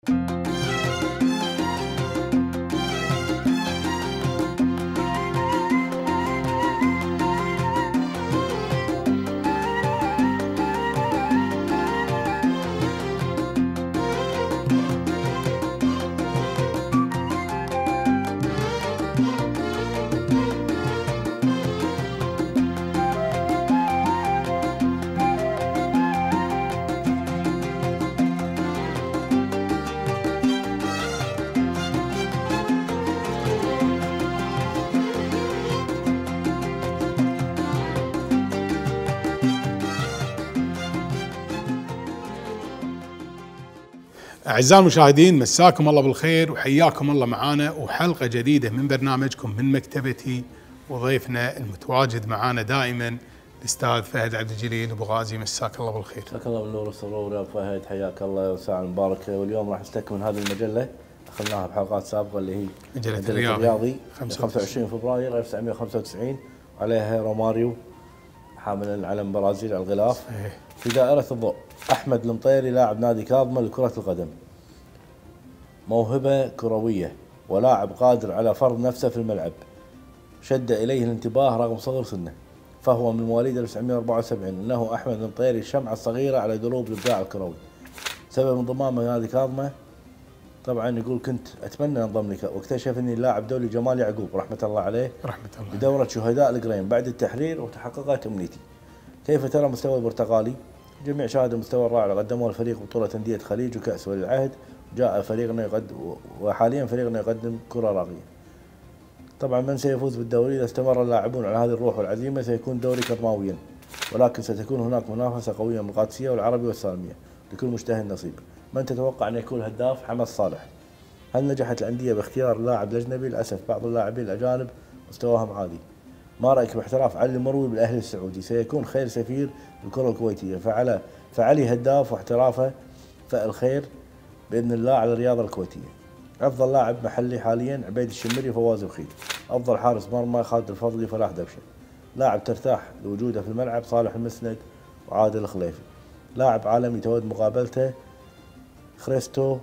أعزائي المشاهدين، مساكم الله بالخير وحياكم الله معانا وحلقة جديدة من برنامجكم من مكتبتي، وضيفنا المتواجد معانا دائما الأستاذ فهد عبد الجليل أبو غازي. مساك الله بالخير. مساك الله بالنور والسرور يا فهد، حياك الله وساعة مباركة. واليوم راح نستكمل هذه المجلة أخذناها بحلقات سابقة اللي هي مجلة الرياضي 25 فبراير 1995، عليها روماريو حامل العلم البرازيلي على الغلاف. في دائرة الضوء أحمد المطيري لاعب نادي كاظمة لكرة القدم، موهبة كروية ولاعب قادر على فرض نفسه في الملعب، شد إليه الانتباه رغم صغر سنه، فهو من مواليد 1974. إنه أحمد المطيري الشمعة الصغيرة على دروب الإبداع الكروي. سبب انضمامه لنادي كاظمة طبعا يقول كنت أتمنى أنضم لك، واكتشف أني اللاعب دولي جمال يعقوب رحمة الله عليه بدورة شهداء القرين بعد التحرير، وتحققت أمنيتي. كيف ترى مستوى البرتغالي؟ جميع شاهدوا المستوى الرائع اللي قدمه الفريق بطولة أندية الخليج وكأس ولي العهد، جاء فريقنا وحاليا فريقنا يقدم كرة راقية. طبعا من سيفوز بالدوري؟ إذا استمر اللاعبون على هذه الروح والعزيمة سيكون دوري كرماويا، ولكن ستكون هناك منافسة قوية من القادسية والعربي والسالمية، لكل مجتهد نصيب. من تتوقع أن يكون هداف؟ حمد صالح. هل نجحت الأندية باختيار لاعب الأجنبي؟ للأسف بعض اللاعبين الأجانب مستواهم عالي. ما رأيك باحتراف علي المروي بالأهلي السعودي؟ سيكون خير سفير للكرة الكويتية، فعلي هداف واحترافه فعل خير بإذن الله على الرياضة الكويتية. أفضل لاعب محلي حاليا عبيد الشمري وفواز بخيل. أفضل حارس مرمى خالد الفضلي فلاح دبشة. لاعب ترتاح لوجوده في الملعب صالح المسند وعادل الخليفي. لاعب عالمي تود مقابلته خريستو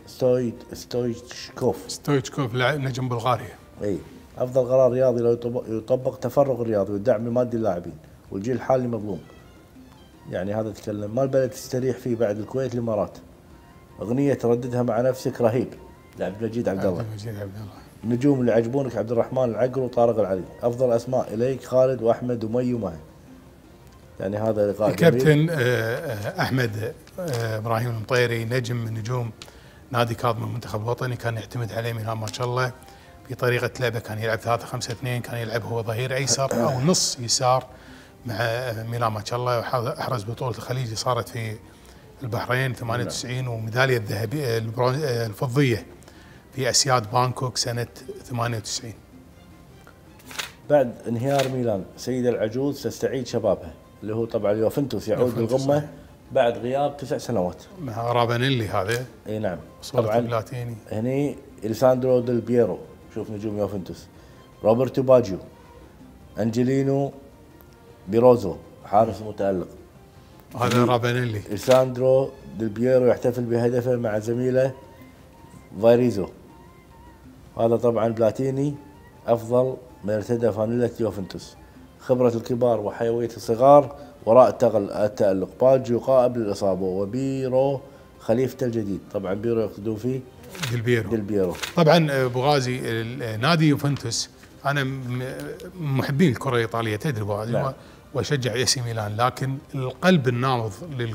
ستويتشكوف لاعب نجم بلغاريا. أي. أفضل قرار رياضي لو يطبق تفرغ الرياضي والدعم المادي للاعبين، والجيل الحالي مظلوم. يعني هذا تكلم. ما البلد تستريح فيه بعد الكويت؟ الإمارات. أغنية ترددها مع نفسك رهيب لعبد المجيد عبد الله. النجوم اللي عجبونك عبد الرحمن العقر وطارق العلي. أفضل أسماء إليك خالد وأحمد ومي وماهي. يعني هذا لقاء الكابتن أحمد إبراهيم المطيري نجم من نجوم نادي كاظمة المنتخب الوطني، كان يعتمد عليه من ما شاء الله في طريقة لعبه. كان يلعب 3-5-2، كان يلعب هو ظهير أيسر أو نص يسار مع ميلان ما شاء الله. وأحرز بطولة الخليج صارت في البحرين 98، وميدالية الذهبية الفضية في أسياد بانكوك سنة 98. بعد انهيار ميلان سيدة العجوز تستعيد شبابها، اللي هو طبعا يوفنتوس يعود للقمة بعد غياب 9 سنوات مع رابانيلي. هذا اي نعم طبعا بلاتيني. هني إليساندرو ديل بييرو، شوف نجوم يوفنتوس. روبرتو باجيو، أنجلينو بيروزو حارس متألق. هذا رابانيلي. إليساندرو ديل بييرو يحتفل بهدفه مع زميله فايريزو. هذا طبعا بلاتيني أفضل من ارتدى فانيلة يوفنتوس. خبرة الكبار وحيوية الصغار وراء التألق. باجيو قائد للإصابة، وبيرو خليفته الجديد. طبعا بيرو يقصدون فيه ديل بييرو. طبعا ابو غازي نادي يوفنتوس، انا محبين الكره الايطاليه تدري ابو غازي. نعم. واشجع اي سي ميلان، لكن القلب النابض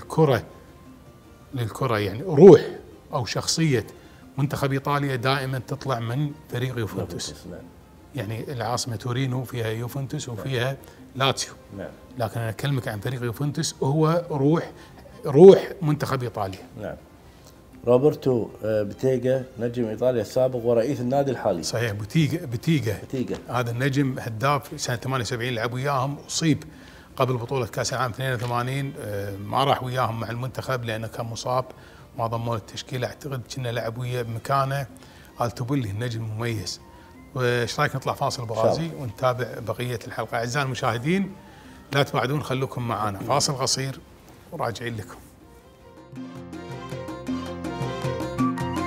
للكره يعني روح او شخصيه منتخب ايطاليا دائما تطلع من فريق يوفنتوس. نعم. يعني العاصمه تورينو فيها يوفنتوس وفيها نعم. لاتسيو. نعم. لكن انا اكلمك عن فريق يوفنتوس هو روح منتخب ايطاليا. نعم. روبرتو بتيجا نجم ايطاليا السابق ورئيس النادي الحالي. صحيح. بتيجا هذا النجم هداف سنه 78 لعب وياهم، اصيب قبل بطوله كاس العالم 82 ما راح وياهم مع المنتخب لانه كان مصاب، ما ضموا التشكيله. اعتقد كنا لعب ويا مكانه التوبولي النجم المميز. وايش رايك نطلع فاصل ابو غازي ونتابع بقيه الحلقه؟ اعزائي المشاهدين لا تبعدون، خلوكم معنا فاصل قصير وراجعين لكم.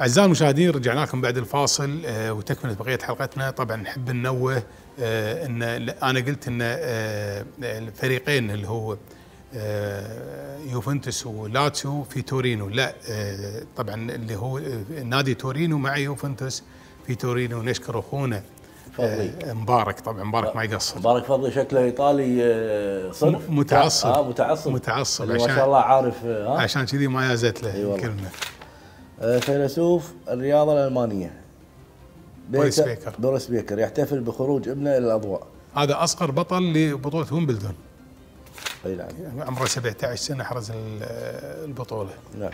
أعزائي المشاهدين، رجعنا لكم بعد الفاصل وتكملة بقية حلقتنا. طبعا نحب ننوه ان انا قلت ان الفريقين اللي هو يوفنتوس ولاتسيو في تورينو، لا طبعا اللي هو نادي تورينو مع يوفنتوس في تورينو. نشكر اخونا مبارك، طبعا مبارك ما يقصر. مبارك فضلي شكله ايطالي صرف، متعصب متعصب ما شاء الله، عارف عشان كذي ما يازت له الكلمه. فيلسوف الرياضه الالمانيه بوريس بيكر يحتفل بخروج ابنه الى الاضواء. هذا اصغر بطل لبطوله ويمبلدون. اي نعم. عمره 17 سنه حرز البطوله. نعم.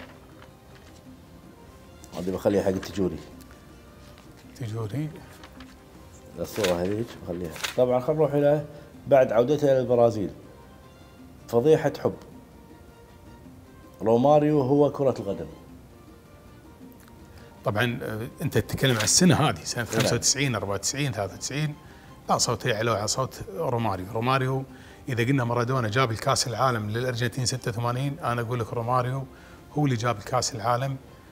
هذه بخليها حق التجوري. الصورة هذيك بخليها. طبعا خلينا نروح إلى بعد عودته إلى البرازيل. فضيحة حب. روماريو هو كرة القدم. طبعا أنت تتكلم عن السنة هذه، سنة 95 94 93. لا صوت يعلو على صوت روماريو. إذا قلنا مارادونا جاب الكاس العالم للأرجنتين 86، أنا أقول لك روماريو هو اللي جاب الكاس العالم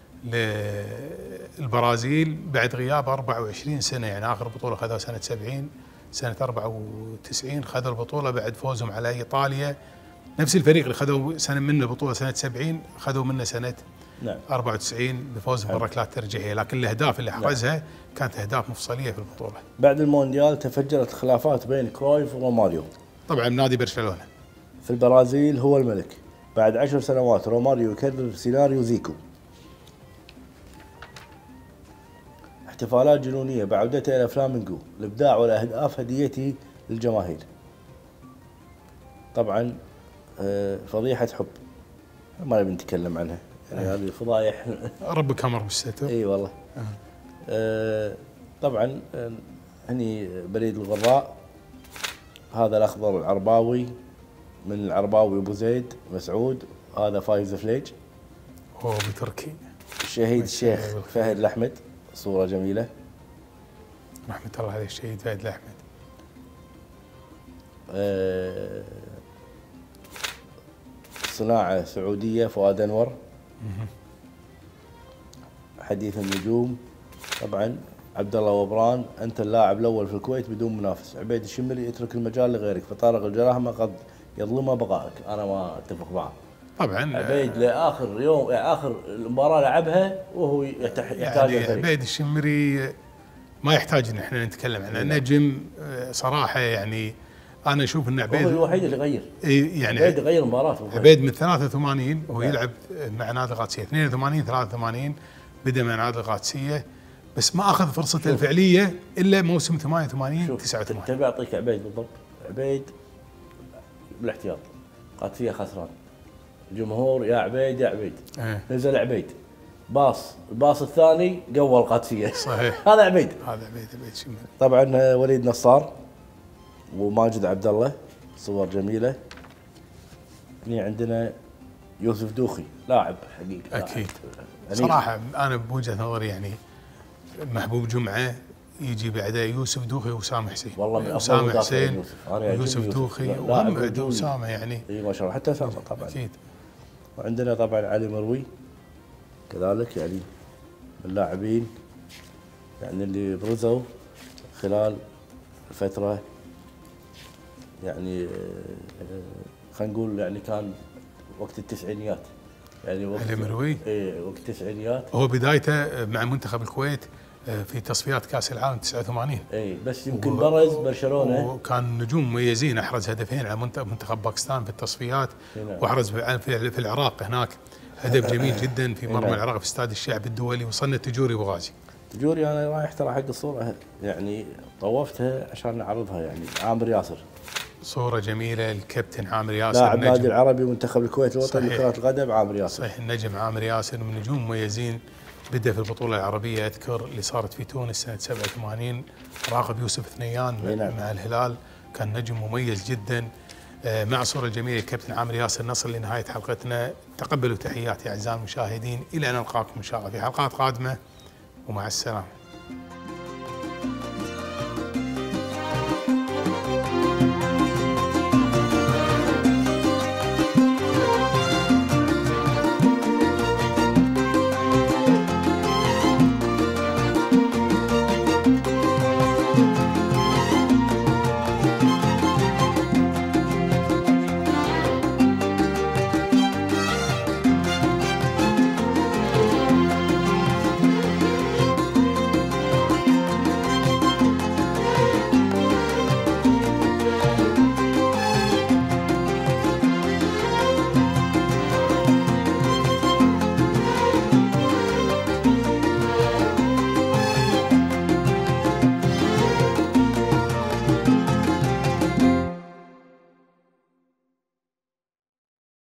للبرازيل بعد غياب 24 سنة. يعني آخر بطولة خذوها سنة 70، سنة 94 خذوا البطولة بعد فوزهم على إيطاليا. نفس الفريق اللي خذوا سنة منه البطولة سنة 70 خذوا منه سنة 94 بفوزهم بالركلات الترجيحية، لكن الأهداف اللي حرزها كانت أهداف مفصلية في البطولة. بعد المونديال تفجرت خلافات بين كرويف وروماريو. طبعا نادي برشلونة في البرازيل هو الملك. بعد 10 سنوات روماريو يكرر سيناريو زيكو. احتفالات جنونية بعودته إلى فلامينغو. الإبداع والأهداف هديتي للجماهير. طبعا فضيحة حب ما نبي نتكلم عنها، يعني هذه فضايح ربك امر بالستر. اي والله. طبعا هني بريد الغراء. هذا الأخضر العرباوي من العرباوي أبو زيد مسعود. هذا فايز فليج هو بتركي. الشهيد الشيخ فهد الأحمد، صورة جميلة رحمة الله عليه الشهيد فهد الأحمد. صناعة سعودية فؤاد أنور. حديث النجوم. طبعا عبد الله وبران، أنت اللاعب الأول في الكويت بدون منافس. عبيد الشمري، اترك المجال لغيرك فطارق الجراهمة قد يظلم بقائك. أنا ما أتفق معه. طبعا عبيد لاخر يوم، اخر المباراه لعبها وهو يحتاج يعني عبيد الشمري ما يحتاج ان احنا نتكلم عنه. نجم صراحه، يعني انا اشوف ان عبيد هو الوحيد اللي غير. يعني عبيد غير مباراه. عبيد من 83 وهو يلعب مع نادي القادسيه، 82 83 بدا مع نادي القادسيه، بس ما اخذ فرصته الفعليه الا موسم 88 89. تبي اعطيك عبيد بالضبط. عبيد بالاحتياط، قادسيه خسران، جمهور يا عبيد يا عبيد. نزل عبيد الباص الثاني قوى القادسيه. صحيح. هذا عبيد شمال. طبعا وليد نصار وماجد عبد الله، صور جميله. هنا عندنا يوسف دوخي لاعب حقيقي. اكيد صراحه انا بوجهه نظري يعني محبوب جمعه يجي بعده يوسف دوخي واسامه حسين. والله من اسامه حسين ويوسف دوخي واسامه يعني اي ما شاء الله، حتى اسامه طبعا اكيد. وعندنا طبعا علي مروي كذلك، يعني اللاعبين يعني اللي برزوا خلال الفتره، يعني خلينا نقول يعني كان وقت التسعينيات، يعني وقت علي مروي وقت التسعينيات. هو بدايته مع منتخب الكويت في تصفيات كاس العالم 89. اي بس يمكن برز برشلونه وكان نجوم مميزين، احرز هدفين على منتخب باكستان في التصفيات، واحرز في العراق هناك هدف جميل جدا في مرمى العراق في استاد الشعب الدولي. وصلنا تجوري ابو غازي. تجوري انا رايح ترى حق الصوره، يعني طوفتها عشان نعرضها. يعني عامر ياسر، صوره جميله. الكابتن عامر ياسر لاعب النادي العربي منتخب الكويت الوطني لكرة القدم. عامر ياسر صحيح، النجم عامر ياسر من نجوم مميزين. بدأ في البطولة العربية، أذكر اللي صارت في تونس سنة 87، راقب يوسف ثنيان مع الهلال، كان نجم مميز جدا. مع صورة الجميلة الكابتن عامر ياسر. نصل لنهاية حلقتنا، تقبلوا تحياتي أعزائي المشاهدين، إلى أن نلقاكم إن شاء الله في حلقات قادمة، ومع السلامة.